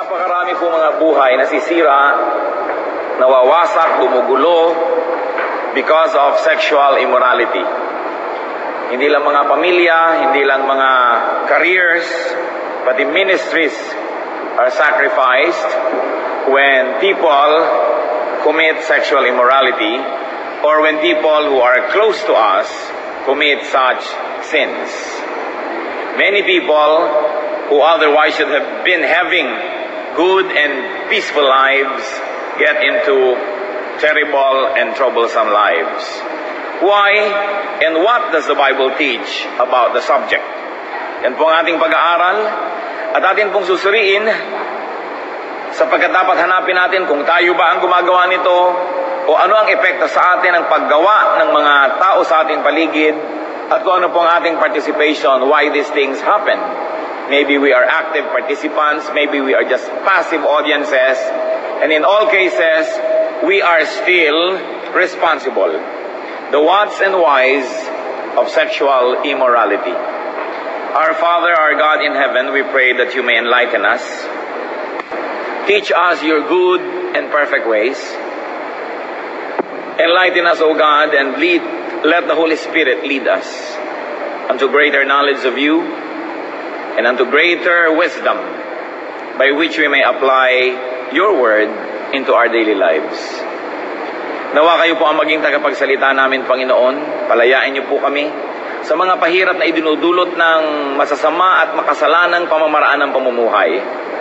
Napakarami po mga buhay nasisira, nawawasak, gumugulo because of sexual immorality. Hindi lang mga pamilya, hindi lang mga careers, but the ministries are sacrificed when people commit sexual immorality or when people who are close to us commit such sins. Many people who otherwise should have been having good and peaceful lives get into terrible and troublesome lives. Why and what does the Bible teach about the subject? Yan po ang ating pag-aaral at atin pong susuriin sapagkat dapat hanapin natin kung tayo ba ang gumagawa nito o ano ang epekto sa atin ng paggawa ng mga tao sa ating paligid at kung ano po ang ating participation, why these things happen. Maybe we are active participants, maybe we are just passive audiences, and in all cases, we are still responsible. The whats and whys of sexual immorality. Our Father, our God in heaven, we pray that you may enlighten us. Teach us your good and perfect ways. Enlighten us, O God, and let the Holy Spirit lead us unto greater knowledge of you and unto greater wisdom by which we may apply your word into our daily lives. Nawa kayo po ang maging tagapagsalita namin, Panginoon. Palayain niyo po kami sa mga pahirap na idinudulot ng masasama at makasalanang pamamaraan ng pamumuhay.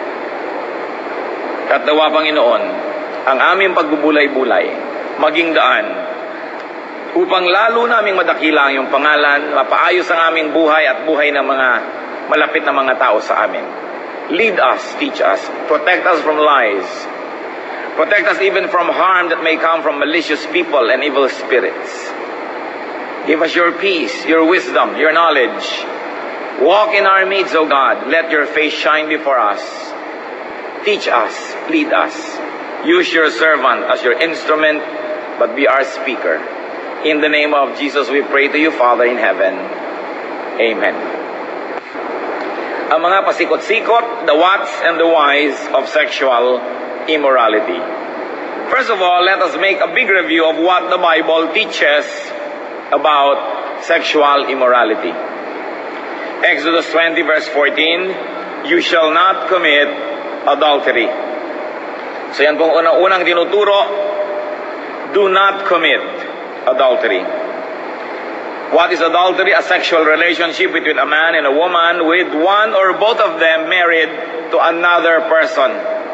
At nawa, Panginoon, ang aming pagbubulay-bulay maging daan upang lalo naming madakila ang iyong pangalan, mapaayos ang aming buhay at buhay ng mga malapit na mga tao sa amin. Lead us, teach us, protect us from lies. Protect us even from harm that may come from malicious people and evil spirits. Give us your peace, your wisdom, your knowledge. Walk in our midst, O God. Let your face shine before us. Teach us, lead us. Use your servant as your instrument, but be our speaker. In the name of Jesus, we pray to you, Father in heaven. Amen. Ang mga pasikot-sikot, the whats and the whys of sexual immorality. First of all, let us make a big review of what the Bible teaches about sexual immorality. Exodus 20 verse 14, you shall not commit adultery. So yan pong unang tinuturo, do not commit adultery. What is adultery? A sexual relationship between a man and a woman with one or both of them married to another person.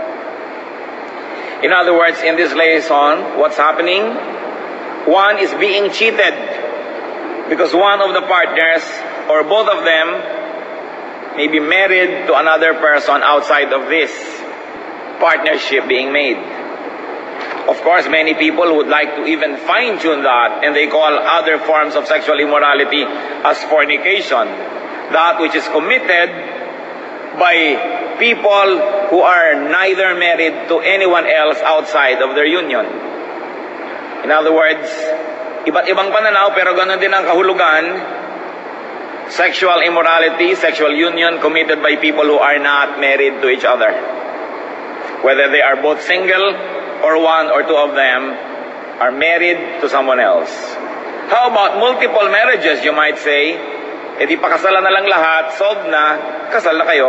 In other words, in this lesson, what's happening? One is being cheated because one of the partners or both of them may be married to another person outside of this partnership being made. Of course, many people would like to even fine-tune that, and they call other forms of sexual immorality as fornication. That which is committed by people who are neither married to anyone else outside of their union. In other words, iba't ibang pananaw pero ganun din ang kahulugan. Sexual immorality, sexual union committed by people who are not married to each other. Whether they are both single or one or two of them are married to someone else. How about multiple marriages, you might say? Eh di pakasalan na lang lahat, solved na, kasal na kayo.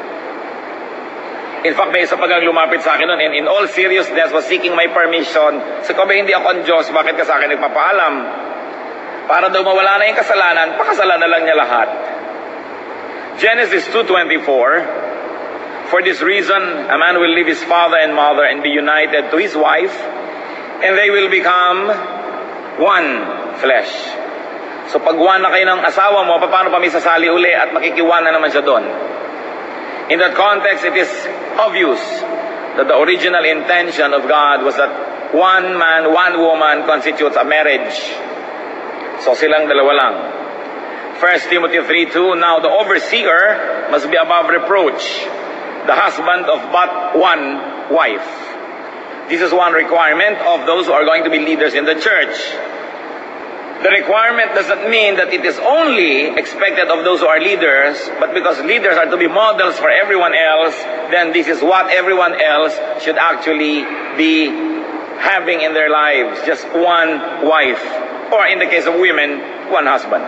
In fact, may isa pa gang lumapit sa akin noon, and in all seriousness was seeking my permission. Sa ko ba hindi ako ang Diyos, bakit ka sa akin nagpapaalam? Para daw mawala na yung kasalanan, pakasalan na lang niya lahat. Genesis 2:24, for this reason, a man will leave his father and mother and be united to his wife, and they will become one flesh. So pag one na kayo ng asawa mo, paano pa may sasali uli at makikiwan na naman siya doon? In that context, it is obvious that the original intention of God was that one man, one woman constitutes a marriage. So silang dalawa lang. 1 Timothy 3:2, now the overseer must be above reproach, the husband of but one wife. This is one requirement of those who are going to be leaders in the church. The requirement doesn't mean that it is only expected of those who are leaders, but because leaders are to be models for everyone else, then this is what everyone else should actually be having in their lives. Just one wife, or in the case of women, one husband.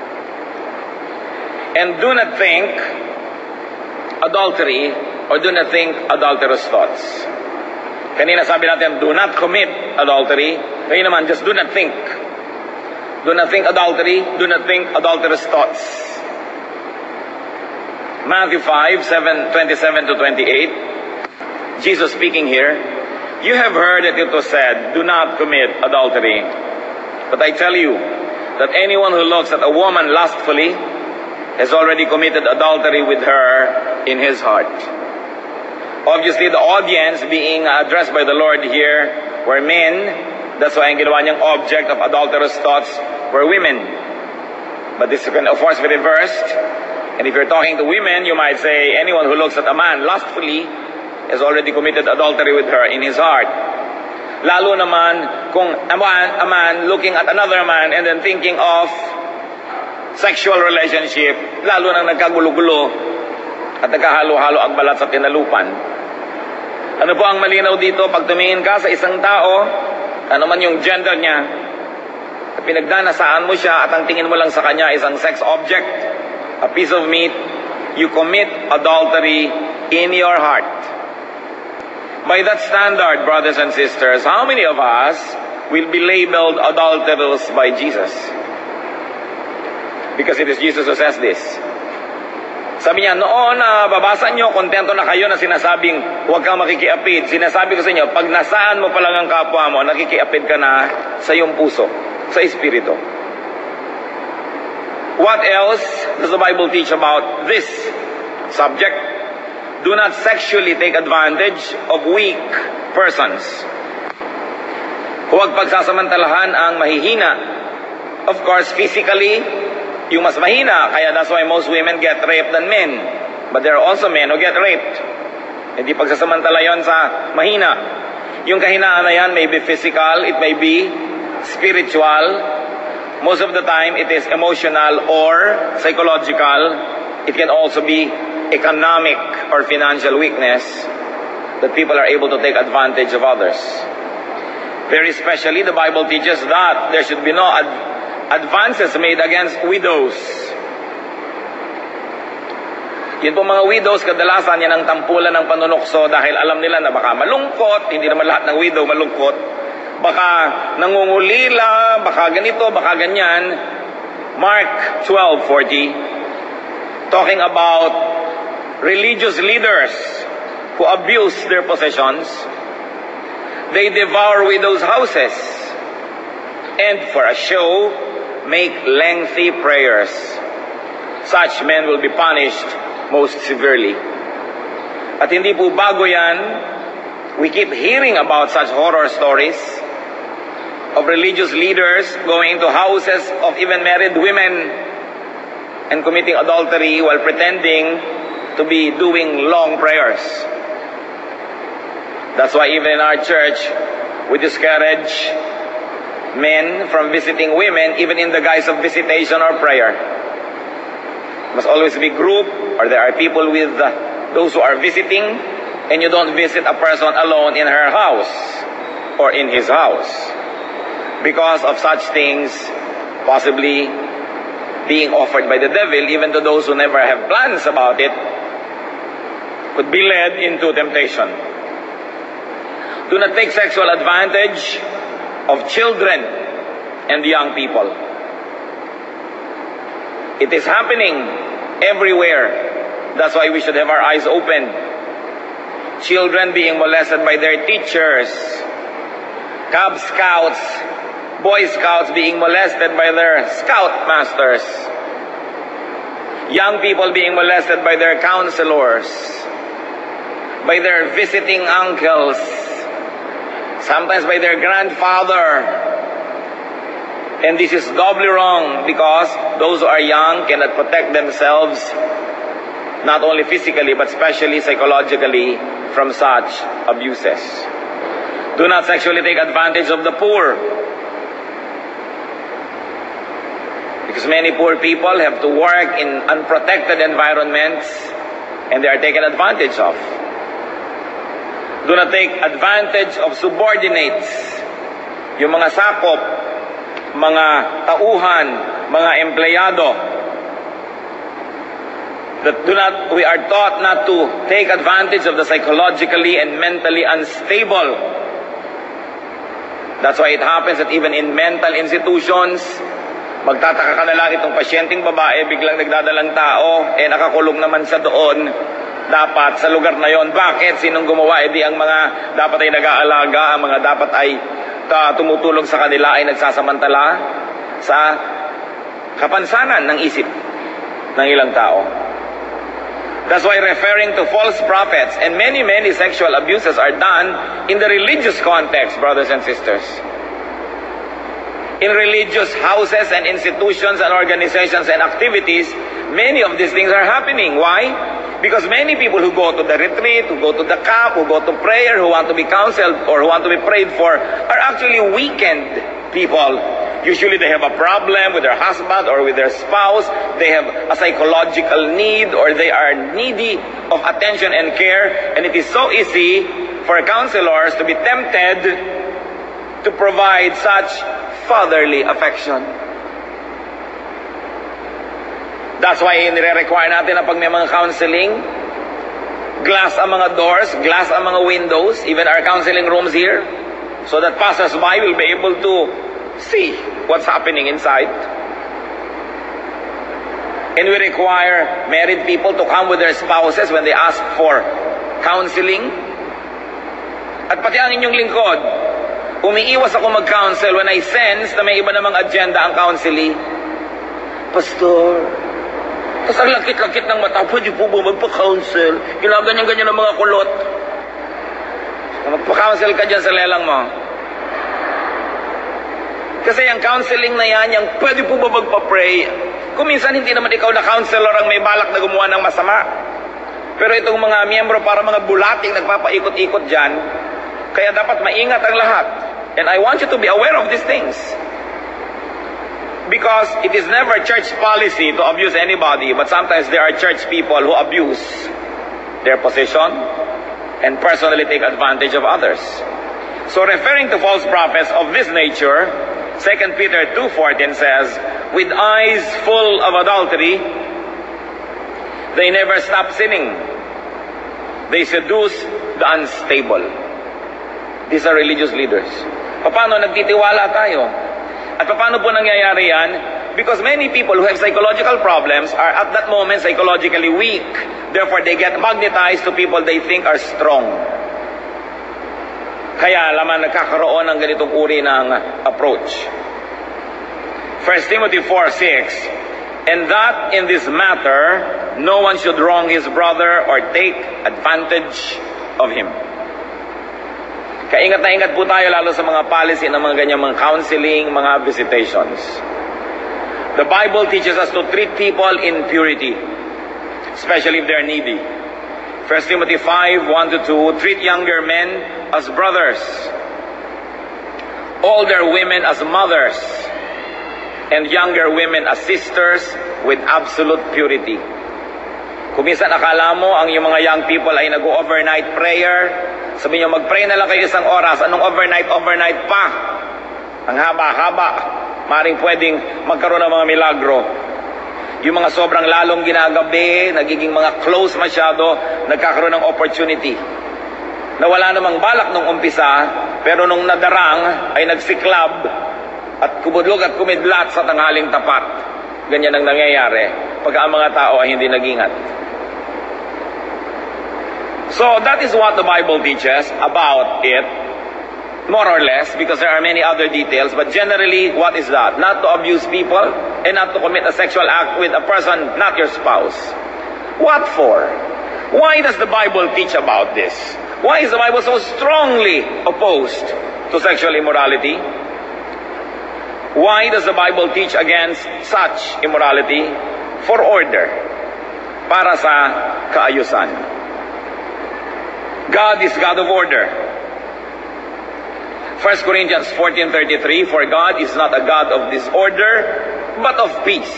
And do not think adultery or do not think adulterous thoughts. Kanina sabi natin, do not commit adultery. Ngayon naman, just do not think. Do not think adultery. Do not think adulterous thoughts. Matthew 5:27 to 28. Jesus speaking here. You have heard that it was said, do not commit adultery. But I tell you that anyone who looks at a woman lustfully has already committed adultery with her in his heart. Obviously, the audience being addressed by the Lord here were men. That's why ang ginawa niyang object of adulterous thoughts were women. But this can of course be reversed. And if you're talking to women, you might say, anyone who looks at a man lustfully has already committed adultery with her in his heart. Lalo naman kung a man looking at another man and then thinking of sexual relationship, lalo nang nagkagulo-gulo at nagkahalo-halo ang balat sa tinalupan. Ano po ang malinaw dito? Pag tumingin ka sa isang tao, ano man yung gender niya, at pinagdanasaan mo siya at ang tingin mo lang sa kanya isang sex object, a piece of meat, you commit adultery in your heart. By that standard, brothers and sisters, how many of us will be labeled adulterers by Jesus? Because it is Jesus who says this. Sabi niya, noon babasa nyo, kontento na kayo na sinasabing huwag kang makikiapid. Sinasabi ko sa inyo, pag nasaan mo pa lang ang kapwa mo, nakikiapid ka na sa iyong puso, sa espiritu. What else does the Bible teach about this subject? Do not sexually take advantage of weak persons. Huwag pagsasamantalahan ang mahihina. Of course, physically, yung mas mahina, kaya that's why most women get raped than men. But there are also men who get raped. Hindi pagsasamantala yon sa mahina. Yung kahinaan na yan may be physical, it may be spiritual. Most of the time, it is emotional or psychological. It can also be economic or financial weakness that people are able to take advantage of others. Very especially, the Bible teaches that there should be no advances made against widows. Yun po mga widows, kadalasan yan ang tampulan ng panunukso dahil alam nila na baka malungkot, hindi naman lahat ng widow malungkot, baka nangungulila, baka ganito, baka ganyan. Mark 12:40, talking about religious leaders who abuse their possessions. They devour widows' houses and for a show make lengthy prayers. Such men will be punished most severely. At hindi po bago yan, we keep hearing about such horror stories of religious leaders going into houses of even married women and committing adultery while pretending to be doing long prayers. That's why even in our church, we discourage men from visiting women even in the guise of visitation or prayer. Must always be group, or there are people with those who are visiting, and you don't visit a person alone in her house or in his house. Because of such things possibly being offered by the devil, even to those who never have plans about it, could be led into temptation. Do not take sexual advantage of children and young people. It is happening everywhere. That's why we should have our eyes open. Children being molested by their teachers. Cub Scouts, Boy Scouts being molested by their scout masters. Young people being molested by their counselors. By their visiting uncles. Sometimes by their grandfather. And this is doubly wrong because those who are young cannot protect themselves, not only physically but especially psychologically, from such abuses. Do not sexually take advantage of the poor. Because many poor people have to work in unprotected environments and they are taken advantage of. Do not take advantage of subordinates. Yung mga sakop, mga tauhan, mga empleyado. We are taught not to take advantage of the psychologically and mentally unstable. That's why it happens that even in mental institutions, magtataka ka na lang itong pasyenteng babae, biglang nagdadalang tao, nakakulong naman sa doon, dapat sa lugar na yon. Bakit? Sinong gumawa? Di ang mga dapat ay nag-aalaga, ang mga dapat ay tumutulong sa kanila ay nagsasamantala sa kapansanan ng isip ng ilang tao. That's why referring to false prophets and many sexual abuses are done in the religious context, brothers and sisters. In religious houses and institutions and organizations and activities, many of these things are happening. Why? Because many people who go to the retreat, who go to the camp, who go to prayer, who want to be counseled or who want to be prayed for, are actually weakened people. Usually they have a problem with their husband or with their spouse. They have a psychological need or they are needy of attention and care. And it is so easy for counselors to be tempted to provide such fatherly affection. That's why nire-require natin na pag may mga counseling, glass ang mga doors, glass ang mga windows, even our counseling rooms here, so that passers-by will be able to see what's happening inside. And we require married people to come with their spouses when they ask for counseling. At pati ang inyong lingkod, umiiwas ako mag-counsel when I sense na may iba namang agenda ang counseling. Pastor, tapos ang lakit-lakit ng mata, pwede po ba magpa-counsel? Ginaganyan-ganyan ng mga kulot. Magpa-counsel ka dyan sa lelang mo. Kasi yung counseling na yan, yung pwede po ba magpa-pray? Kung minsan hindi naman ikaw na counselor ang may balak na gumawa ng masama. Pero itong mga miyembro para mga bulating nagpapaikot-ikot dyan, kaya dapat maingat ang lahat. And I want you to be aware of these things. Because it is never church policy to abuse anybody, but sometimes there are church people who abuse their position and personally take advantage of others. So referring to false prophets of this nature, 2 Peter 2:14 says, with eyes full of adultery, they never stop sinning. They seduce the unstable. These are religious leaders. Paano nagtitiwala tayo? At paano po nangyayari yan? Because many people who have psychological problems are at that moment psychologically weak. Therefore, they get magnetized to people they think are strong. Kaya laman nagkakaroon ng ganitong uri ng approach. 1 Timothy 4:6, and that in this matter, no one should wrong his brother or take advantage of him. Kaingat na ingat po tayo lalo sa mga policy ng mga ganyang mga counseling, mga visitations. The Bible teaches us to treat people in purity, especially if they're needy. 1 Timothy 5:1-2, treat younger men as brothers, older women as mothers, and younger women as sisters with absolute purity. Kung minsan akala mo ang yung mga young people ay nag-overnight prayer, sabi nyo mag-pray na lang kayo isang oras, anong overnight pa? Ang haba-haba, maring pwedeng magkaroon ng mga milagro. Yung mga sobrang lalong ginagabi, nagiging mga close masyado, nagkakaroon ng opportunity. Na wala namang balak nung umpisa, pero nung nadarang ay nagsiklab at kumudlog at kumidlat sa tanghaling tapat. Ganyan ang nangyayari pag ang mga tao ay hindi nag-ingat. So that is what the Bible teaches about it, more or less, because there are many other details, but generally, what is that? Not to abuse people and not to commit a sexual act with a person, not your spouse. What for? Why does the Bible teach about this? Why is the Bible so strongly opposed to sexual immorality? Why does the Bible teach against such immorality? For order. Para sa kaayusan. God is God of order. 1 Corinthians 14:33, for God is not a God of disorder, but of peace.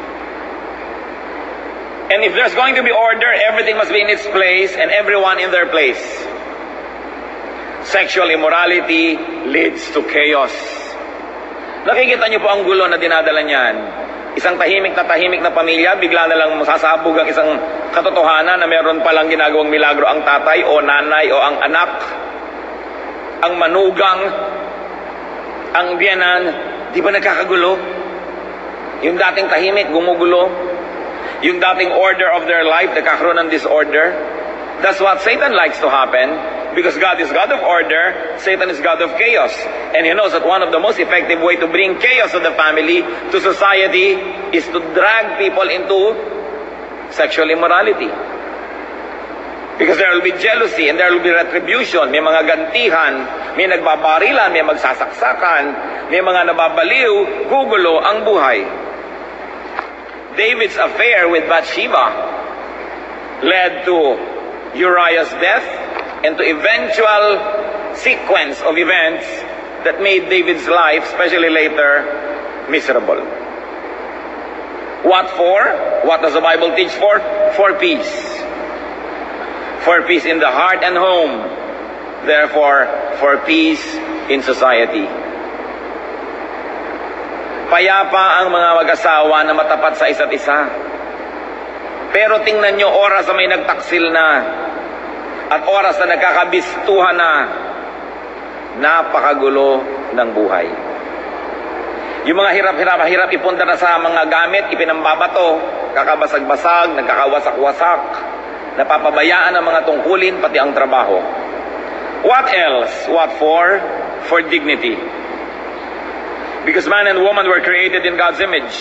And if there's going to be order, everything must be in its place and everyone in their place. Sexual immorality leads to chaos. Nakikita niyo po ang gulo na dinadala niyan. Isang tahimik na pamilya, bigla na lang masasabog ang isang katotohanan na meron palang ginagawang milagro ang tatay o nanay o ang anak, ang manugang, ang biyanan. Di ba nagkakagulo? Yung dating tahimik, gumugulo. Yung dating order of their life, nagkakaroon ng disorder. That's what Satan likes to happen. Because God is God of order, Satan is God of chaos. And he knows that one of the most effective way to bring chaos to the family, to society, is to drag people into sexual immorality. Because there will be jealousy and there will be retribution. May mga gantihan, may nagbabarilan, may magsasaksakan, may mga nababaliw, gugulo ang buhay. David's affair with Bathsheba led to Uriah's death and to eventual sequence of events that made David's life, especially later, miserable. What for? What does the Bible teach for? For peace. For peace in the heart and home. Therefore, for peace in society. Payapa ang mga mag-asawa na matapat sa isa't isa. Pero tingnan nyo, oras na may nagtaksil na at oras na nagkakabistuhan na, napakagulo ng buhay. Yung mga hirap ipunta na sa mga gamit, ipinambabato, kakabasag-basag, nagkakawasak-wasak, napapabayaan ang mga tungkulin, pati ang trabaho. What else? What for? For dignity. Because man and woman were created in God's image.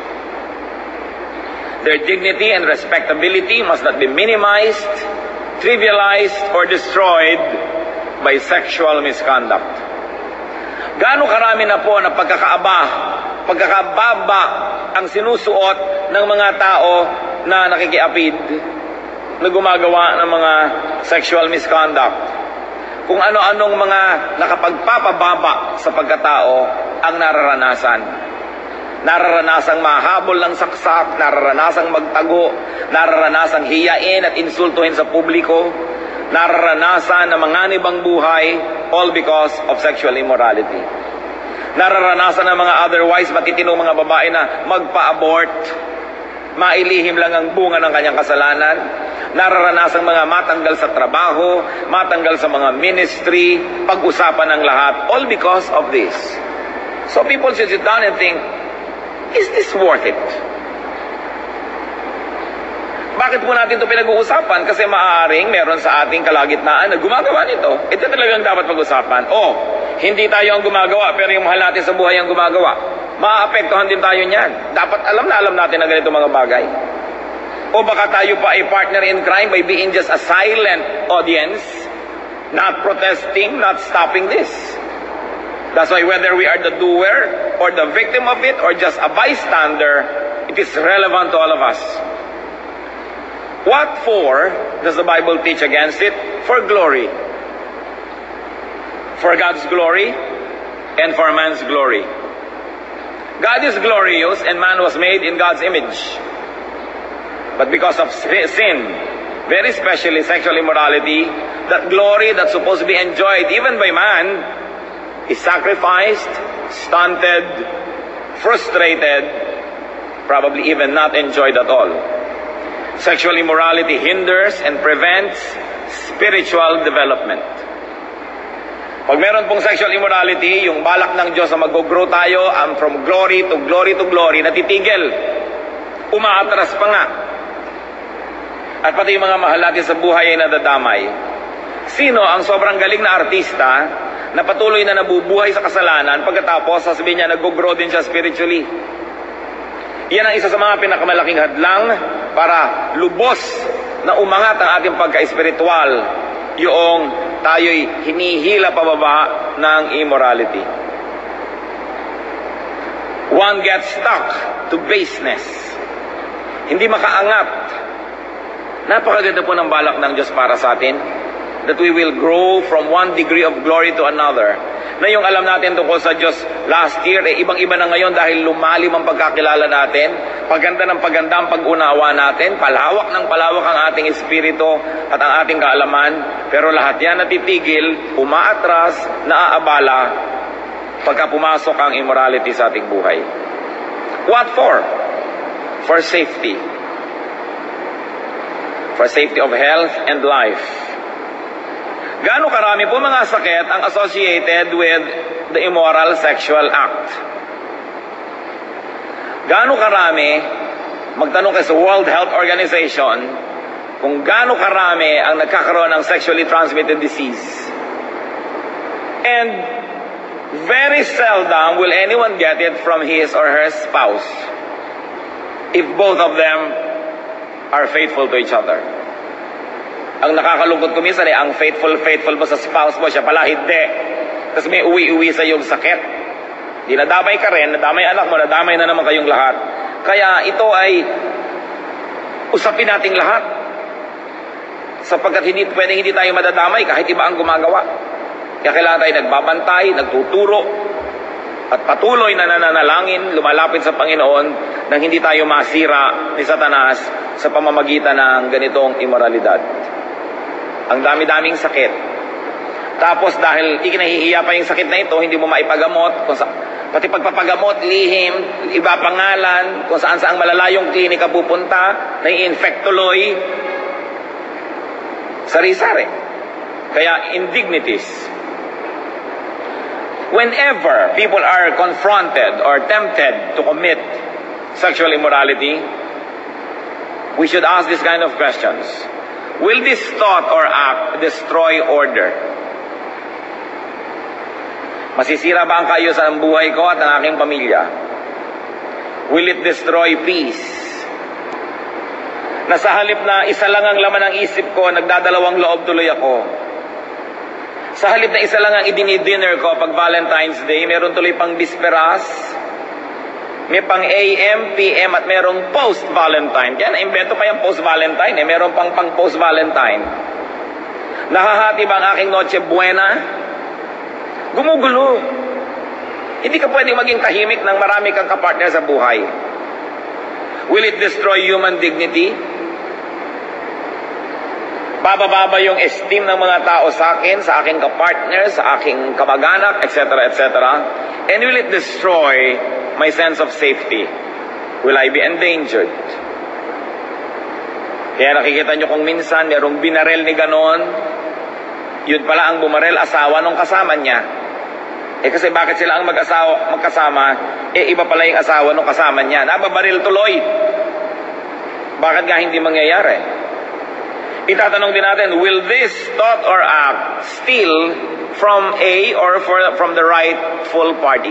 Their dignity and respectability must not be minimized, trivialized, or destroyed by sexual misconduct. Gaano karami na po na pagkakababa ang sinusuot ng mga tao na nakikiapid, na gumagawa ng mga sexual misconduct. Kung ano-anong mga nakapagpapababa sa pagkatao ang nararanasan. Nararanasang mahabol ng saksak, nararanasang magtago, nararanasang hiyain at insultuhin sa publiko, nararanasan na manganib ang buhay, all because of sexual immorality. Nararanasan ng mga otherwise matitinong mga babae na magpa-abort, mailihim lang ang bunga ng kanyang kasalanan. Nararanasan mga matanggal sa trabaho, matanggal sa mga ministry, pag-usapan ng lahat, all because of this. So people should sit down and think, is this worth it? Bakit po natin ito pinag-uusapan? Kasi maaaring meron sa ating kalagitnaan na gumagawa nito. Ito talagang dapat pag-usapan. O, hindi tayo ang gumagawa, pero yung mahal natin sa buhay ang gumagawa. Maaapektuhan din tayo niyan. Dapat alam natin na ganito mga bagay. O baka tayo pa ay partner in crime by being just a silent audience, not protesting, not stopping this. That's why whether we are the doer or the victim of it or just a bystander, it is relevant to all of us. What for does the Bible teach against it? For glory. For God's glory and for man's glory. God is glorious and man was made in God's image. But because of sin, very especially sexual immorality, that glory that's supposed to be enjoyed even by man is sacrificed, stunted, frustrated, probably even not enjoyed at all. Sexual immorality hinders and prevents spiritual development. Pag meron pong sexual immorality, yung balak ng Diyos na mag-grow tayo from glory to glory to glory, natitigil. Umaatras pa nga. At pati yung mga mahal natin sa buhay ay nadadamay. Sino ang sobrang galing na artista na patuloy na nabubuhay sa kasalanan pagkatapos sasabihin niya nag-grow din siya spiritually? Yan ang isa sa mga pinakamalaking hadlang para lubos na umangat ang ating pagka-espiritual, yung tayo'y hinihila pababa ng immorality. One gets stuck to baseness. Hindi makaangat. Napakaganda po ng balak ng Diyos para sa atin, that we will grow from one degree of glory to another. Na yung alam natin tungkol sa Diyos last year, ibang-iba na ngayon dahil lumalim ang pagkakilala natin, paganda ng paganda ang pag-unawa natin, palawak ng palawak ang ating espiritu at ang ating kaalaman, pero lahat yan natitigil, umaatras, naaabala, pagka pumasok ang immorality sa ating buhay. What for? For safety. For safety of health and life. Gaano karami po mga sakit ang associated with the immoral sexual act? Gaano karami, magtanong kayo sa World Health Organization, kung gaano karami ang nagkakaroon ng sexually transmitted disease. And very seldom will anyone get it from his or her spouse if both of them are faithful to each other. Ang nakakalungkot ko minsan ang faithful mo sa spouse mo, siya pala hindi. Tapos may uwi-uwi sa iyong sakit. Di nadamay ka rin, nadamay anak mo, nadamay na naman kayong lahat. Kaya ito ay usapin nating lahat. Sapagkat pwedeng hindi tayo madadamay kahit iba ang gumagawa. Kaya kailangan tayo nagbabantay, nagtuturo, at patuloy na nananalangin, lumalapit sa Panginoon nang hindi tayo masira ni Satanas sa pamamagitan ng ganitong immoralidad. Ang dami-daming sakit. Tapos dahil ikinahihiya pa yung sakit na ito, hindi mo maipagamot. Pati pagpapagamot, lihim, iba pangalan, kung saan-saan malalayong klinika pupunta, nai-infect tuloy. Sari-sari. Kaya indignities. Whenever people are confronted or tempted to commit sexual immorality, we should ask this kind of questions. Will this thought or act destroy order? Masisira ba ang kaayusan ng buhay ko at ang aking pamilya? Will it destroy peace? Na sa halip na isa lang ang laman ng isip ko, nagdadalawang loob tuloy ako. Sa halip na isa lang ang idinidinner ko pag Valentine's Day, meron tuloy pang bisperas, may pang AM, PM at merong post-Valentine. Kaya na-invento pa yung post-Valentine. Meron pang post-Valentine. Nahahati ba ang aking Noche Buena? Gumugulo. Hindi ka pwedeng maging tahimik nang marami kang kapartner sa buhay. Will it destroy human dignity? Bababa yung esteem ng mga tao sa akin, sa aking kapartner, sa aking kamag-anak, etc., etc. And will it destroy my sense of safety? Will I be endangered? Kaya nakikita nyo kung minsan merong binarel ni ganon, yun pala ang bumarel asawa nung kasama niya. Kasi bakit sila ang magkasama? Iba pala yung asawa nung kasama niya. Nababaril tuloy. Bakit nga hindi mangyayari? Itatanong din natin, will this thought or act steal from A or from the rightful party?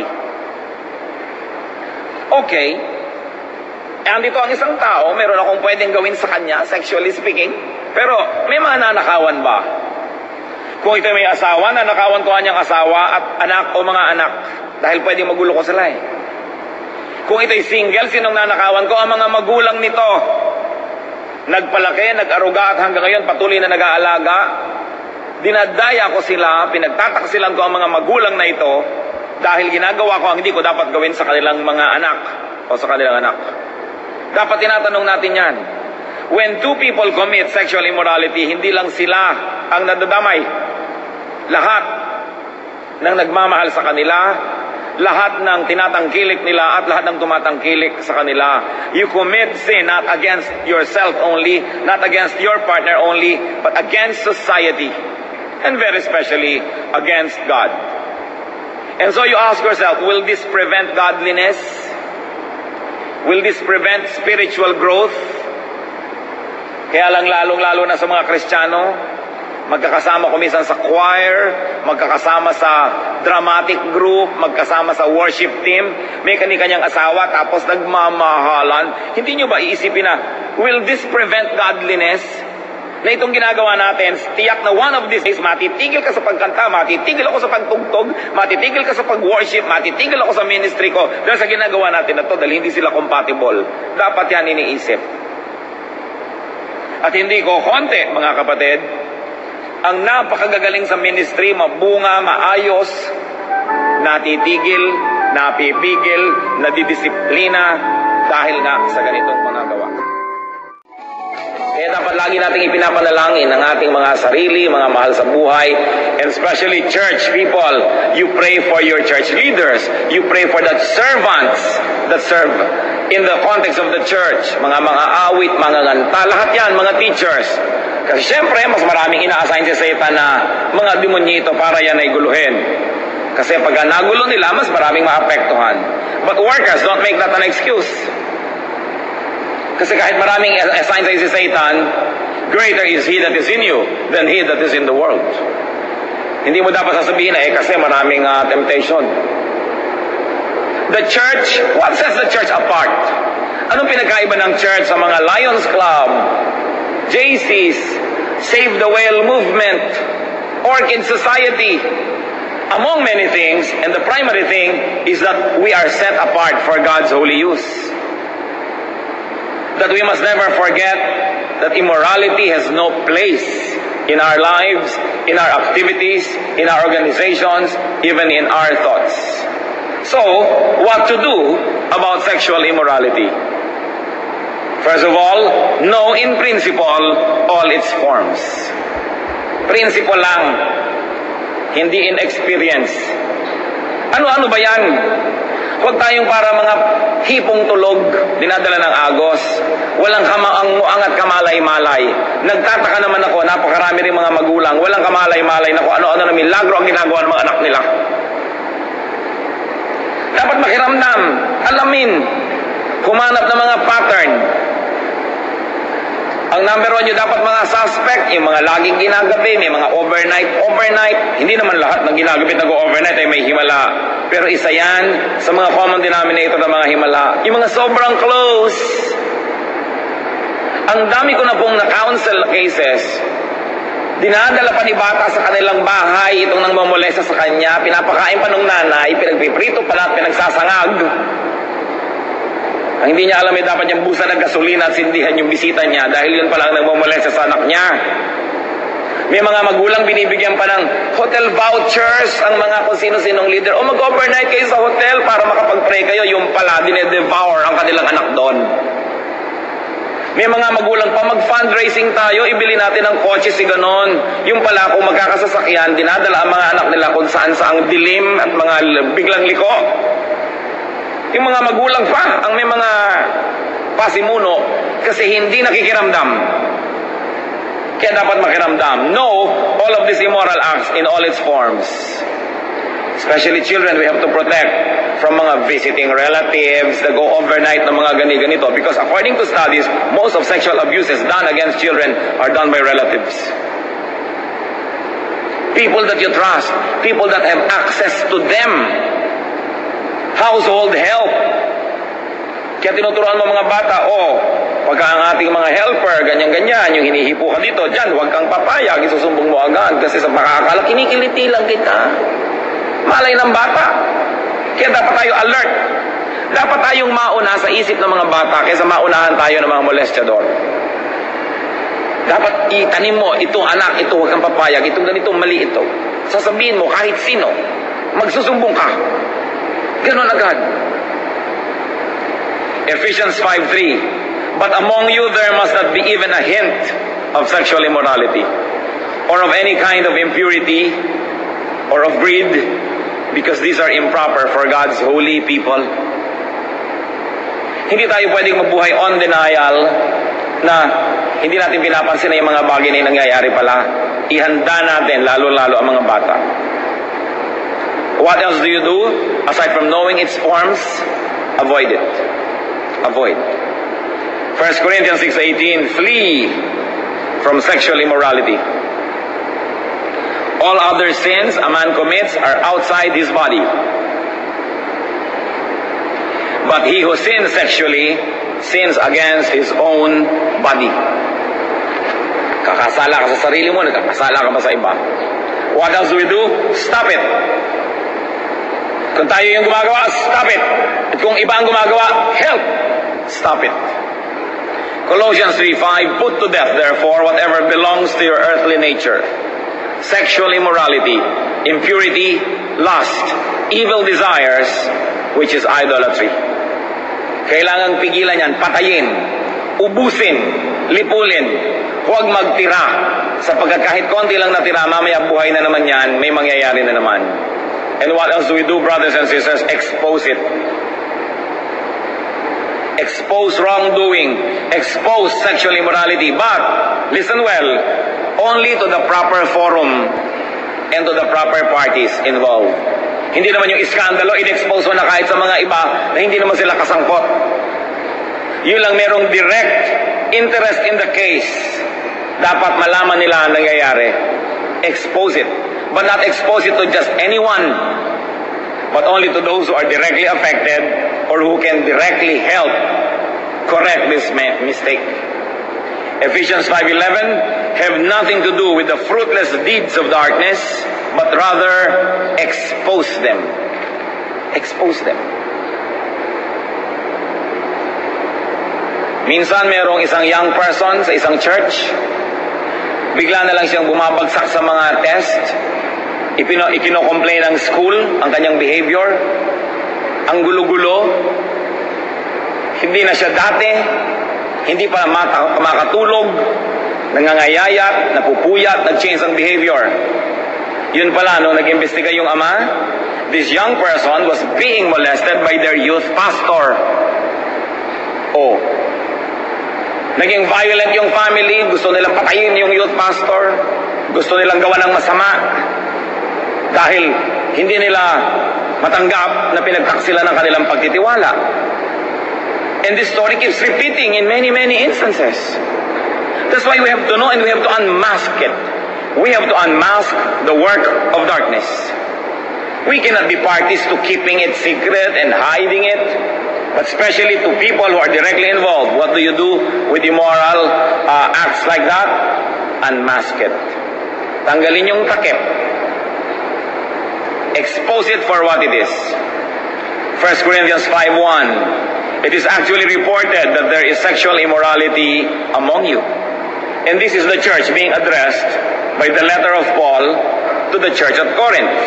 Okay. Andito ang isang tao, meron akong pwedeng gawin sa kanya, sexually speaking. Pero may mga nanakawan ba? Kung ito may asawa, nanakawan ko kanyang asawa at anak o mga anak. Dahil pwedeng magulo ko sila eh. Kung ito'y single, sinong nanakawan ko? Ang mga magulang nito. Nagpalaki, nag-aruga at hanggang ngayon patuloy na nag-aalaga. Dinadaya ko sila, pinagtataksilan ko ang mga magulang na ito dahil ginagawa ko ang hindi ko dapat gawin sa kanilang mga anak o sa kanilang anak. Dapat tinatanong natin yan. When two people commit sexual immorality, hindi lang sila ang nadadamay. Lahat ng nagmamahal sa kanila, lahat ng tinatangkilik nila at lahat ng tumatangkilik sa kanila. You commit sin not against yourself only, not against your partner only, but against society. And very especially against God. And so you ask yourself, will this prevent godliness? Will this prevent spiritual growth? Kaya lang lalong-lalo na sa mga Kristiyano, magkakasama kumisan sa choir, magkakasama sa dramatic group, magkasama sa worship team, may kani-kanyang asawa, tapos nagmamahalan. Hindi nyo ba iisipin na, will this prevent godliness? Na itong ginagawa natin, tiyak na one of these days, matitigil ka sa pagkanta, matitigil ako sa pagtugtog, matitigil ka sa pag-worship, matitigil ako sa ministry ko, dahil sa ginagawa natin na to, dahil hindi sila compatible. Dapat yan iniisip. At hindi ko konti, mga kapatid, ang napakagagaling sa ministry, mabunga, maayos, natitigil, napipigil, nadidisiplina dahil nga sa ganitong mga gawa. Kaya dapat lagi nating ipinapanalangin ang ating mga sarili, mga mahal sa buhay, and especially church people. You pray for your church leaders. You pray for the servants that serve in the context of the church. Mga awit, mga nganta, lahat yan, mga teachers. Kasi syempre, mas maraming ina-assign si Satan na mga demonyito para yan ay guluhin. Kasi pag nagulo nila, mas maraming maapektuhan. But workers, don't make that an excuse. Kasi kahit maraming assign sa si Satan, greater is He that is in you than he that is in the world. Hindi mo dapat sasabihin na kasi maraming temptation. The church, what sets the church apart? Anong pinagkaiba ng church sa mga Lions Club, JCs, Save the Whale Movement, Orchid Society? Among many things, and the primary thing is that we are set apart for God's holy use. That we must never forget that immorality has no place in our lives, in our activities, in our organizations, even in our thoughts. So, what to do about sexual immorality? First of all, know in principle all its forms. Principle lang, hindi in experience. Ano-ano ba yan? Huwag tayong para mga hipong tulog, dinadala ng agos, walang angat kamalay-malay. Nagtataka naman ako, napakarami rin mga magulang, walang kamalay-malay na kung ano-ano na milagro ang ginagawa ng mga anak nila. Dapat makiramdam, alamin, humanap ng mga pattern. Ang number one nyo dapat mga suspect, yung mga laging ginagabi, may mga overnight. Hindi naman lahat ng ginagabi nag-overnight ay may himala. Pero isa yan sa mga common denominator ng mga himala. Yung mga sobrang close. Ang dami ko na pong na-counsel cases. Dinadala pa ni bata sa kanilang bahay itong nang mamolesta sa kanya, pinapakain pa ng nanay, pinagpiprito pala at pinagsasangag. Ang hindi niya alam ay dapat niyang busa ng gasolina at sindihan yung bisita niya dahil yun pala ang nagmamolesta sa anak niya. May mga magulang binibigyan pa ng hotel vouchers ang mga kung sino-sinong leader. O mag-overnight kayo sa hotel para makapag-pray kayo. Yung pala, dinedevour ang kanilang anak doon. May mga magulang pa, mag-fundraising tayo, ibili natin ng kotse si ganon. Yung pala, kung magkakasasakyan, dinadala ang mga anak nila kung saan-saang dilim at mga biglang liko. Yung mga magulang pa, ang may mga pasimuno, kasi hindi nakikiramdam. Kaya dapat makiramdam. Know all of these immoral acts in all its forms. Especially children, we have to protect from mga visiting relatives that go overnight na mga ganito. Because according to studies, most of sexual abuses done against children are done by relatives. People that you trust, people that have access to them. Household help. Kaya tinuturuan mo mga bata, pagka ang ating mga helper, ganyan-ganyan, yung hinihipo ka dito, dyan, huwag kang papayag, isusumbong mo agad, kasi sa makakala, kinikiliti lang kita. Malay ng bata. Kaya dapat tayo alert. Dapat tayong mauna sa isip ng mga bata, kaysa maunahan tayo ng mga molestador. Dapat itanim mo, itong anak, ito, huwag kang papayag, itong ganito, mali ito. Sasabihin mo, kahit sino, magsusumbong ka. Ganon agad. Ephesians 5:3. But among you there must not be even a hint of sexual immorality, or of any kind of impurity, or of greed, because these are improper for God's holy people. Hindi tayo pwedeng mabuhay on denial na hindi natin pinapansin na yung mga bagay na nangyayari pala. Ihanda natin, lalo-lalo ang mga bata. What else do you do? Aside from knowing its forms, avoid it. Avoid. 1 Corinthians 6:18, flee from sexual immorality. All other sins a man commits are outside his body. But he who sins sexually sins against his own body. Kakasala ka sa sarili mo, nagkakasala ka pa sa iba. What else do we do? Stop it. Kung tayo yung gumagawa, stop it. At kung iba ang gumagawa, help. Stop it. Colossians 3:5, put to death, therefore, whatever belongs to your earthly nature. Sexual immorality, impurity, lust, evil desires, which is idolatry. Kailangang pigilan yan, patayin, ubusin, lipulin, huwag magtira. Sapagkat kahit konti lang natira, mamaya buhay na naman yan, may mangyayari na naman. And what else do we do, brothers and sisters? Expose it. Expose wrongdoing, expose sexual immorality, but, listen well, only to the proper forum and to the proper parties involved. Hindi naman yung iskandalo, in-expose mo na kahit sa mga iba na hindi naman sila kasangkot. Yun lang merong direct interest in the case. Dapat malaman nila ang nangyayari. Expose it. But not expose it to just anyone, but only to those who are directly affected or who can directly help correct this mistake. Ephesians 5:11, have nothing to do with the fruitless deeds of darkness, but rather expose them. Expose them. Minsan merong isang young person sa isang church, bigla na lang siyang bumabagsak sa mga test, ikino-complain ng school ang kanyang behavior, ang gulo-gulo, hindi na siya dati, hindi pa makatulog, nangangayayat, napupuyat, nag-change ang behavior. Yun pala, nung nag-imbestiga yung ama, this young person was being molested by their youth pastor. Oh. Naging violent yung family, gusto nilang patayin yung youth pastor, gusto nilang gawa ng masama, dahil hindi nila matanggap na pinagkaksila ng kanilang pagtitiwala. And this story keeps repeating in many, many instances. That's why we have to know and we have to unmask it. We have to unmask the work of darkness. We cannot be parties to keeping it secret and hiding it, but especially to people who are directly involved. What do you do with immoral acts like that? Unmask it. Tanggalin yung takip. Expose it for what it is. 1 Corinthians 5:1. It is actually reported that there is sexual immorality among you. And this is the church being addressed by the letter of Paul to the church at Corinth.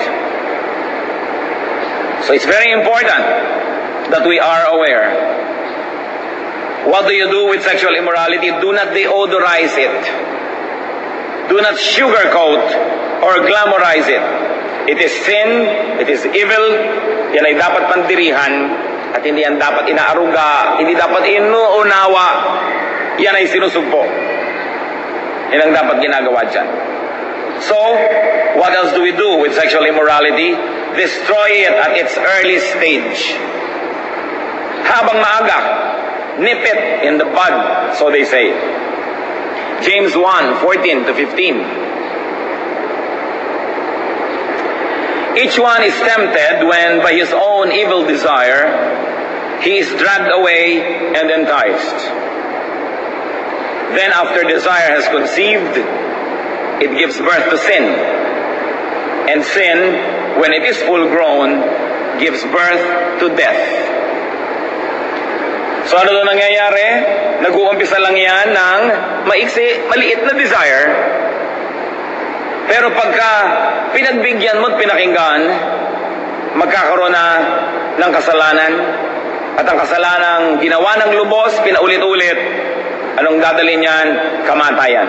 So it's very important that we are aware. What do you do with sexual immorality? Do not deodorize it. Do not sugarcoat or glamorize it. It is sin, it is evil, yan ay dapat pandirihan, at hindi yan dapat inaaruga, hindi dapat inuunawa, yan ay sinusugpo. Yan ang dapat ginagawa dyan. So, what else do we do with sexual immorality? Destroy it at its early stage. Habang maaga, nip it in the bud, so they say. James 1:14-15. Each one is tempted when by his own evil desire he is dragged away and enticed. Then after desire has conceived, it gives birth to sin. And sin, when it is full grown, gives birth to death. So ano doon nangyayari? Nag-uumpisa lang yan ng maliit na desire. Pero pagka pinagbigyan mo at pinakinggan, magkakaroon na ng kasalanan. At ang kasalanang ginawa ng lubos, pinaulit-ulit, anong dadalhin yan? Kamatayan.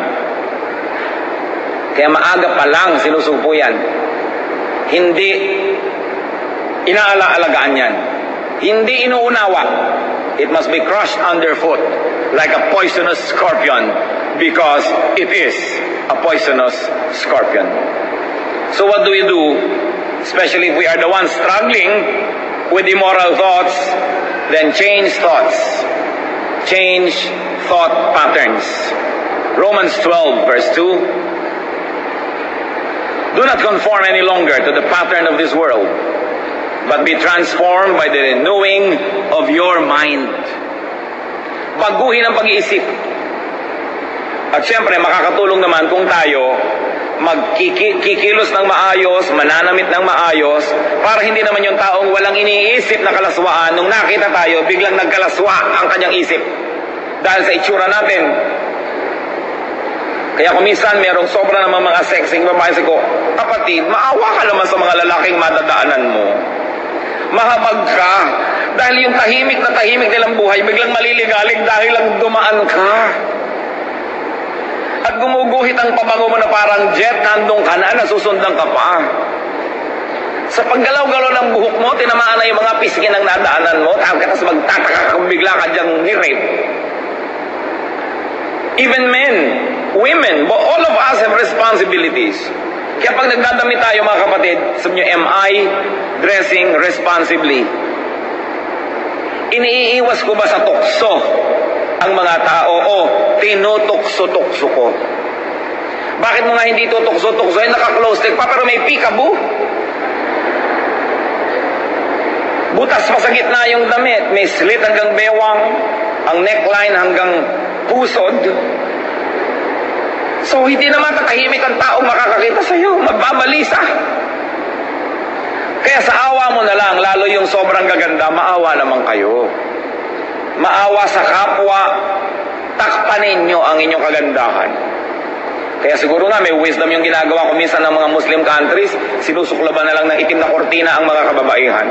Kaya maaga pa lang sinusugpo yan. Hindi inaala-alagaan yan. Hindi inuunawa. It must be crushed underfoot like a poisonous scorpion because it is a poisonous scorpion. So what do we do? Especially if we are the ones struggling with immoral thoughts, then change thoughts. Change thought patterns. Romans 12 verse 2. Do not conform any longer to the pattern of this world, but be transformed by the renewing of your mind. Baguhin ang pag-iisip. At syempre, makakatulong naman kung tayo magkikilos ng maayos, mananamit ng maayos, para hindi naman yung taong walang iniisip na kalaswaan, nung nakita tayo, biglang nagkalaswa ang kanyang isip. Dahil sa itsura natin. Kaya kung minsan merong sobra naman mga sexing babae, ko, kapatid, maawa ka naman sa mga lalaking madadaanan mo. mahabag ka. Dahil yung tahimik na tahimik nilang buhay, biglang maliligalig dahil lang dumaan ka. At gumuguhit ang pabango mo na parang jet, nandong ka na, nasusundan ka pa. Sa paggalaw-galaw ng buhok mo, tinamaan na yung mga pisngi ng nadaanan mo, tapos magtataka kung bigla ka dyang ni-rape. Even men, women, but all of us have responsibilities. Kaya pag nagdadamit tayo mga kapatid, sabi nyo, am I dressing responsibly? Iniiwas ko ba sa tukso ang mga tao o tinutukso-tukso ko? Bakit mo nga hindi tutukso-tukso? Naka-close leg pa pero may peekaboo. Butas pa sa gitna yung damit. May slit hanggang bewang. Ang neckline hanggang pusod. So hindi naman tatahimik ang taong makakakita sa iyo. Magbabalisa. Kaya sa awa mo na lang, lalo yung sobrang gaganda, maawa naman kayo. Maawa sa kapwa, takpan ninyo ang inyong kagandahan. Kaya siguro nga may wisdom yung ginagawa ko minsan ng mga Muslim countries, sinusuklaban na lang ng itim na kortina ang mga kababaihan.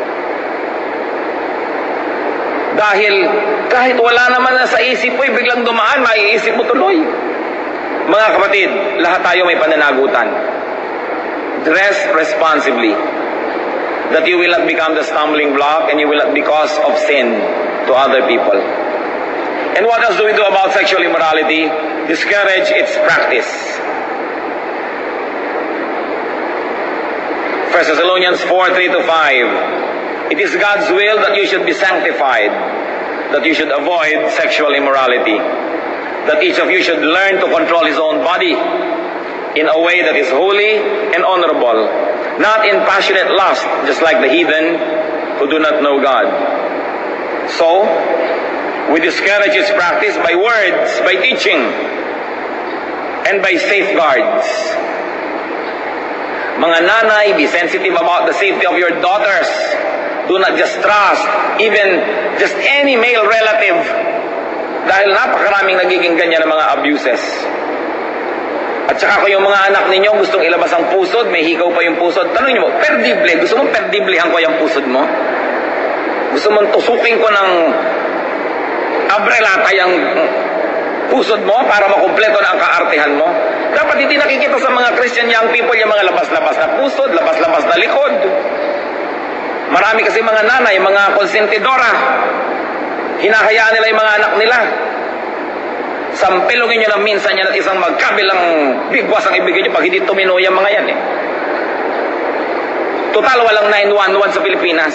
Dahil kahit wala naman na sa isip mo, biglang dumaan, maiisip mo tuloy. Mga kapatid, lahat tayo may pananagutan. Dress responsibly. That you will not become the stumbling block and you will not be cause of sin to other people. And what else do we do about sexual immorality? Discourage its practice. 1 Thessalonians 4:3-5. It is God's will that you should be sanctified, that you should avoid sexual immorality, that each of you should learn to control his own body in a way that is holy and honorable, not in passionate lust, just like the heathen who do not know God. So, we discourage its practice by words, by teaching, and by safeguards. Mga nanay, be sensitive about the safety of your daughters. Do not just trust even just any male relative. Dahil napakaraming nagiging ganyan ng mga abuses. At saka kung yung mga anak ninyo gustong ilabas ang pusod, may hikaw pa yung pusod, tanongin mo, perdible, gusto mong perdiblihan ko yung pusod mo? Gusto mong tusukin ko ng abrelata yung pusod mo para makumpleto na ang kaartehan mo? Dapat hindi nakikita sa mga Christian young people yung mga labas-labas na pusod, labas-labas na likod. Marami kasi mga nanay, mga konsentidora, hinahayaan nila yung mga anak nila. Sampilogin nyo lang minsan yan at isang magkabilang bigwas ang ibigay nyo pag hindi tumino yung mga yan eh. Total, walang 911 sa Pilipinas.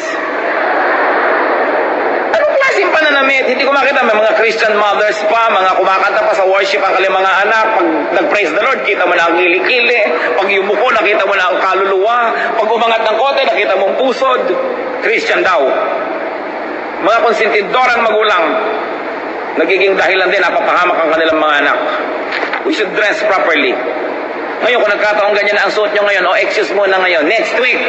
Anong klaseng pananamit? Hindi ko makita, may mga Christian mothers pa, mga kumakanta pa sa worship ang kanilang mga anak. Pag nag-praise the Lord, kita mo na ang kilikili. Pag yumuko, nakita mo na ang kaluluwa. Pag umangat ng kote, nakita mo ang pusod. Christian daw. Mga konsentidorang magulang, nagiging dahilan din, napapahamak ang kanilang mga anak. We should dress properly. Ngayon, kung nagkataong ganyan ang suot nyo ngayon, excuse muna ngayon, next week.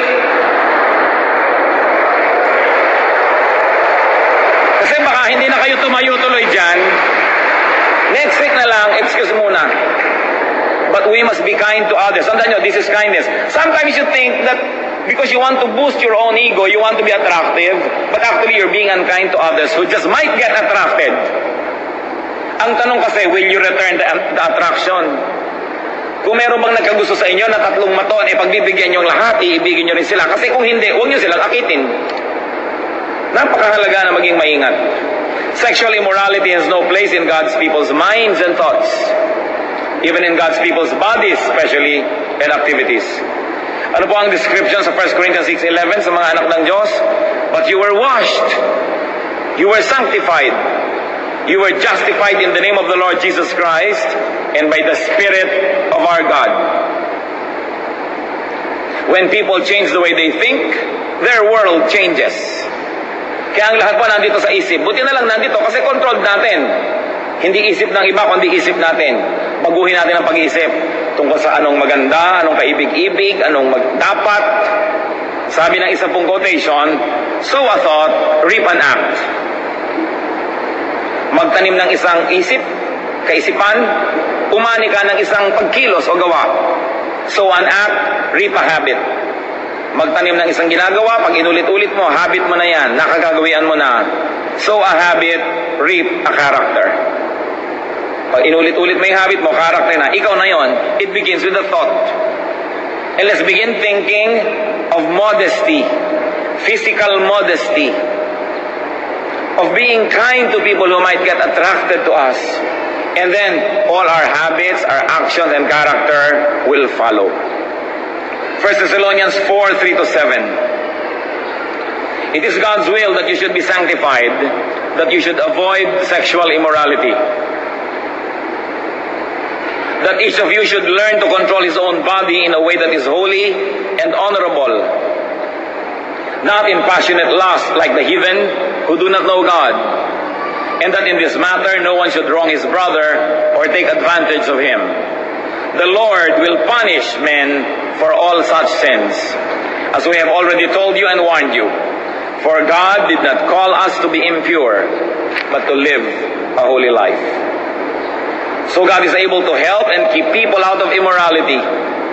Kasi baka hindi na kayo tumayo tuloy dyan. Next week na lang, excuse muna. But we must be kind to others. Tandaan nyo, this is kindness. Sometimes you think that because you want to boost your own ego, you want to be attractive, but actually you're being unkind to others who just might get attracted. Ang tanong kasi, will you return the attraction? Kung meron bang nagkagusto sa inyo na tatlong maton, pagbibigyan nyo ang lahat, iibigin nyo rin sila. Kasi kung hindi, huwag nyo silang akitin. Napakahalaga na maging maingat. Sexual immorality has no place in God's people's minds and thoughts. Even in God's people's bodies, especially, and activities. Ano po ang description sa 1 Corinthians 6:11 sa mga anak ng Diyos? But you were washed. You were sanctified. You were justified in the name of the Lord Jesus Christ and by the Spirit of our God. When people change the way they think, their world changes. Kaya ang lahat po nandito sa isip. Buti na lang nandito kasi controlled natin. Hindi isip ng iba, kundi isip natin. Baguhin natin ang pag-iisip tungkol sa anong maganda, anong kaibig-ibig, anong dapat. Sabi ng isang pong quotation, sow a thought, reap an act. Magtanim ng isang isip, kaisipan, umani ka ng isang pagkilos o gawa. Sow an act, reap a habit. Magtanim ng isang ginagawa, pag inulit-ulit mo, habit mo na yan, nakagagawian mo na. Sow a habit, reap a character. Pag inulit-ulit mo yung habit mo, character na, ikaw na yon. It begins with a thought. And let's begin thinking of modesty, physical modesty, of being kind to people who might get attracted to us. And then, all our habits, our actions, and character will follow. 1 Thessalonians 4, 3-7. It is God's will that you should be sanctified, that you should avoid sexual immorality, that each of you should learn to control his own body in a way that is holy and honorable, not in passionate lust like the heathen who do not know God, and that in this matter no one should wrong his brother or take advantage of him. The Lord will punish men for all such sins, as we have already told you and warned you. For God did not call us to be impure, but to live a holy life. So God is able to help and keep people out of immorality.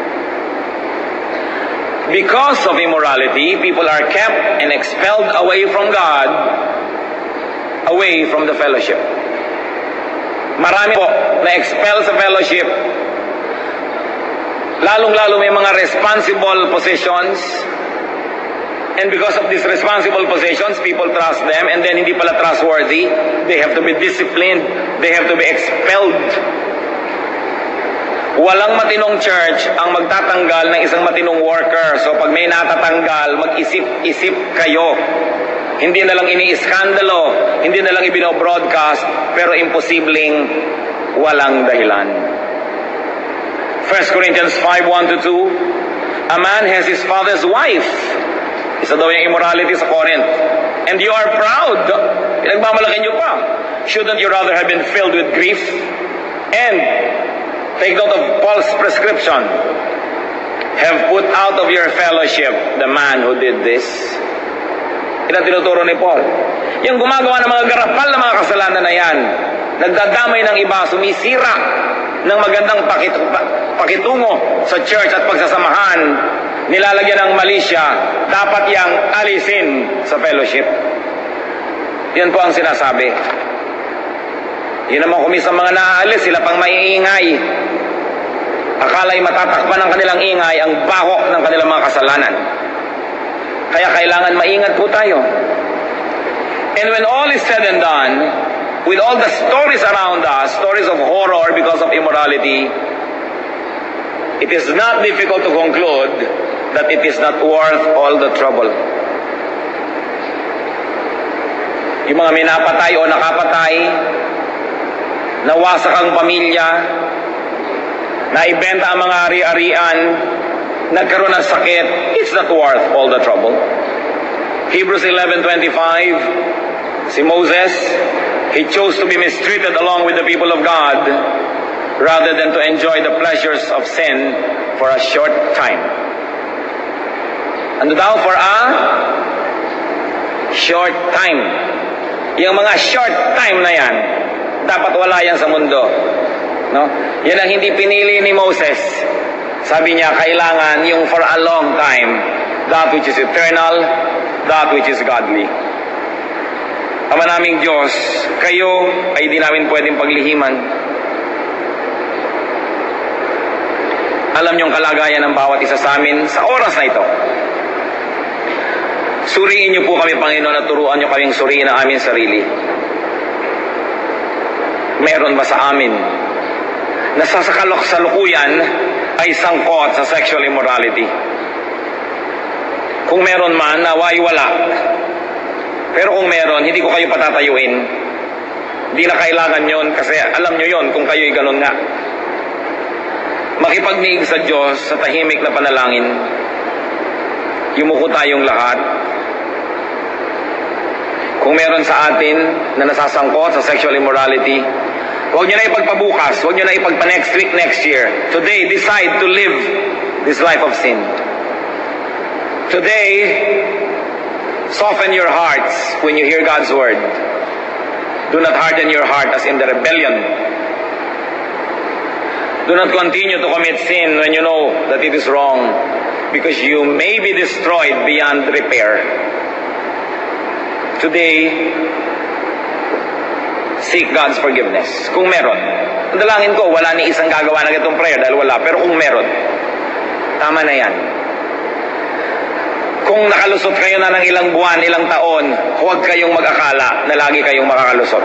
Because of immorality, people are kept and expelled away from God, away from the fellowship. Marami po na-expel sa fellowship, lalong-lalo may mga responsible positions, and because of these responsible positions, people trust them, and then hindi pala trustworthy, they have to be disciplined, they have to be expelled. Walang matinong church ang magtatanggal ng isang matinong worker. So pag may natatanggal, mag-isip-isip kayo. Hindi na lang ini-iskandalo, hindi na lang ibino-broadcast, pero imposibleng walang dahilan. 1 Corinthians 5:1-2, a man has his father's wife. Isa daw yung immorality sa Corinth. And you are proud. Pinagmamalaki nyo pa. Shouldn't you rather have been filled with grief? And take note of Paul's prescription. Have put out of your fellowship the man who did this. Ito tinuturo ni Paul. Yung gumagawa ng mga garapal na mga kasalanan na yan, nagdadamay ng iba, sumisira ng magandang pakitungo sa church at pagsasamahan, nilalagyan ng mali siya, dapat yang alisin sa fellowship. Yan po ang sinasabi. Yun naman kumisang mga naaalis, sila pang maiingay. Akala'y matatakpan ng kanilang ingay ang bahok ng kanilang mga kasalanan. Kaya kailangan maingat po tayo. And when all is said and done, with all the stories around us, stories of horror because of immorality, it is not difficult to conclude that it is not worth all the trouble. Yung mga may napatay o nakapatay, nawasak ang pamilya, naibenta ang mga ari-arian, nagkaroon ng sakit, it's not worth all the trouble. Hebrews 11:25, si Moses, he chose to be mistreated along with the people of God rather than to enjoy the pleasures of sin for a short time. Ano daw? For a short time. Yung mga short time na yan, dapat wala yan sa mundo. No? Yan ang hindi pinili ni Moses. Sabi niya, kailangan yung for a long time, that which is eternal, that which is godly. Ama naming Diyos, kayo ay di namin pwedeng paglihiman. Alam niyong kalagayan ng bawat isa sa amin sa oras na ito. Suriin niyo po kami, Panginoon, at turuan niyo kaming suriin ang aming sarili. Meron ba sa amin na sa kasalukuyan ay sangkot sa sexual immorality? Kung meron man, naway wala. Pero kung meron, hindi ko kayo patatayuin. Hindi na kailangan yon kasi alam nyo yon kung kayo'y ganun nga. Makipagniig sa Diyos sa tahimik na panalangin. Yumuko tayong lahat. Kung meron sa atin na nasasangkot sa sexual immorality, huwag nyo na ipagpabukas, huwag nyo na ipagpa-next week, next year. Today, decide to live this life of sin. Today, soften your hearts when you hear God's word. Do not harden your heart as in the rebellion. Do not continue to commit sin when you know that it is wrong. because you may be destroyed beyond repair. Today, seek God's forgiveness. Kung meron. Ang dalangin ko, wala ni isang gagawa ng itong prayer dahil wala. Pero kung meron, tama na yan. Kung nakalusot kayo na ng ilang buwan, ilang taon, huwag kayong mag-akala na lagi kayong makakalusot.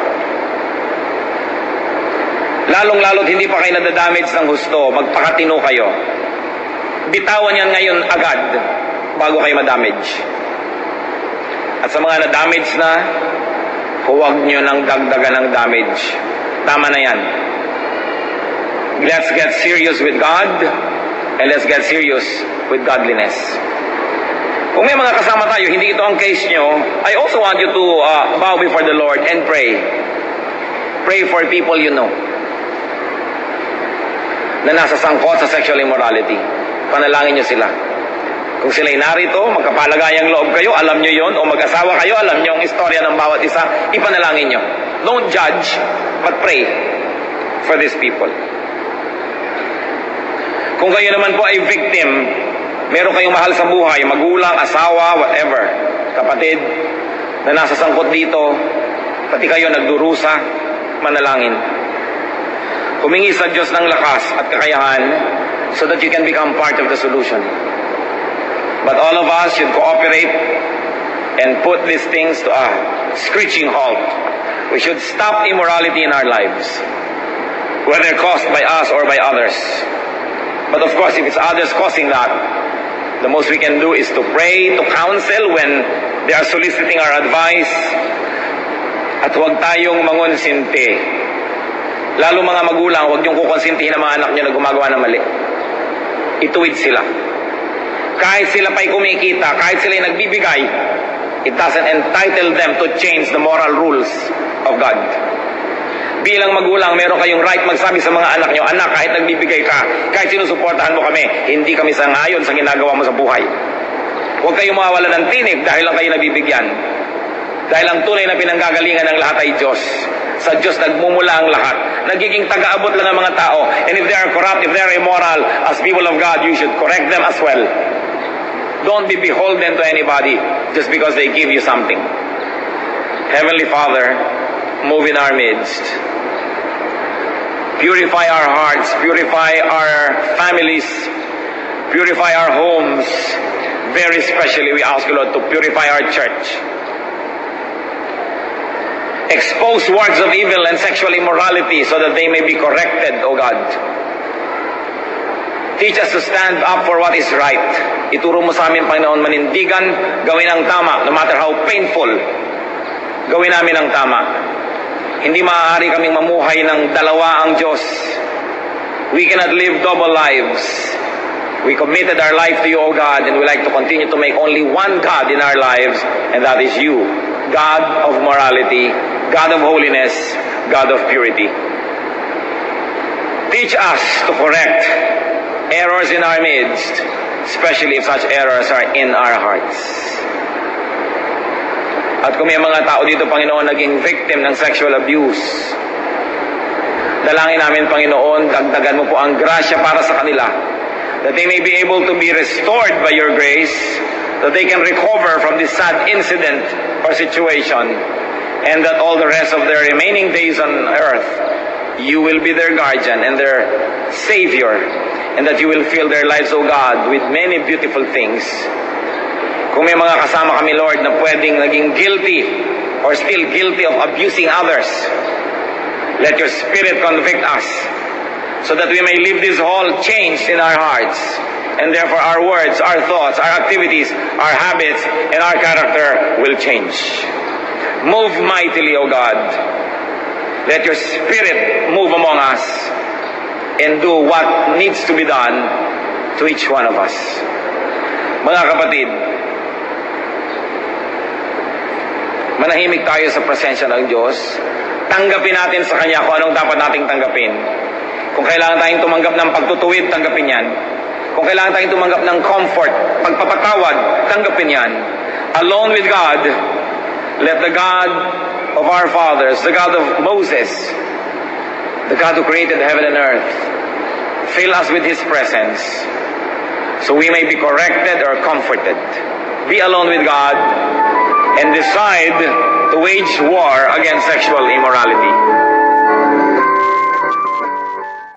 Lalong-lalo't hindi pa kayo nadadamage ng husto, magpakatino kayo. Bitawan yan ngayon agad bago kayo madamage. At sa mga na-damage na, huwag nyo nang dagdagan ng damage. Tama na yan. Let's get serious with God and let's get serious with godliness. Kung may mga kasama tayo, hindi ito ang case nyo, I also want you to bow before the Lord and pray. Pray for people you know na nasa sangkot sa sexual immorality. Panalangin nyo sila. Kung sila'y narito, magkapalagayang loob kayo, alam nyo yon, o mag-asawa kayo, alam nyo ang istorya ng bawat isa, ipanalangin nyo. Don't judge, but pray for these people. Kung kayo naman po ay victim, meron kayong mahal sa buhay, magulang, asawa, whatever, kapatid, na nasa sangkot dito, pati kayo nagdurusa, manalangin. Humingi sa Diyos ng lakas at kakayahan so that you can become part of the solution. But all of us should cooperate and put these things to a screeching halt. We should stop immorality in our lives, whether caused by us or by others. But of course, if it's others causing that, the most we can do is to pray, to counsel when they are soliciting our advice. At huwag tayong mangonsinti. Lalo mga magulang, huwag niyong kukonsintihin ang mga anak niyo na gumagawa ng mali. Ituwid sila. Kahit sila pa'y kumikita, kahit sila'y nagbibigay, it doesn't entitle them to change the moral rules of God. Bilang magulang, meron kayong right magsabi sa mga anak niyo, anak, kahit nagbibigay ka, kahit sinusuportahan mo kami, hindi kami sangayon sa ginagawa mo sa buhay. Huwag kayong mawawala ng tinig dahil lang kayo nabibigyan. Dahil ang tunay na pinanggagalingan ng lahat ay Diyos. Sa Diyos nagmumula ang lahat. Nagiging taga-abot lang ang mga tao. And if they are corrupt, if they are immoral, as people of God, you should correct them as well. Don't be beholden to anybody just because they give you something. Heavenly Father, move in our midst. Purify our hearts, purify our families, purify our homes. Very especially, we ask you, Lord, to purify our church. Expose works of evil and sexual immorality so that they may be corrected, O God. Teach us to stand up for what is right. Ituro mo sa amin, Panginoon, manindigan, gawin ang tama, no matter how painful. Gawin namin ang tama. Hindi maaari kaming mamuhay ng dalawa ang Diyos. We cannot live double lives. We committed our life to you, O God, and we like to continue to make only one God in our lives, and that is you, God of morality, God of holiness, God of purity. Teach us to correct errors in our midst, especially if such errors are in our hearts. At kung may mga tao dito, Panginoon, naging victim ng sexual abuse, dalangin namin, Panginoon, dagdagan mo po ang grasya para sa kanila, that they may be able to be restored by your grace, that they can recover from this sad incident or situation, and that all the rest of their remaining days on earth, you will be their guardian and their Savior, and that you will fill their lives, O God, with many beautiful things. Kung may mga kasama kami, Lord, na pwedeng naging guilty or still guilty of abusing others, let your Spirit convict us so that we may live this whole changed in our hearts, and therefore our words, our thoughts, our activities, our habits, and our character will change. Move mightily, O God. Let your Spirit move among us and do what needs to be done to each one of us. Mga kapatid, manahimik tayo sa presensya ng Diyos. Tanggapin natin sa Kanya kung anong dapat nating tanggapin. Kung kailangan tayong tumanggap ng pagtutuwid, tanggapin yan. Kung kailangan tayong tumanggap ng comfort, pagpapatawad, tanggapin yan. Alone with God, let the God of our fathers, the God of Moses, the God who created heaven and earth, fill us with His presence so we may be corrected or comforted. Be alone with God and decide to wage war against sexual immorality.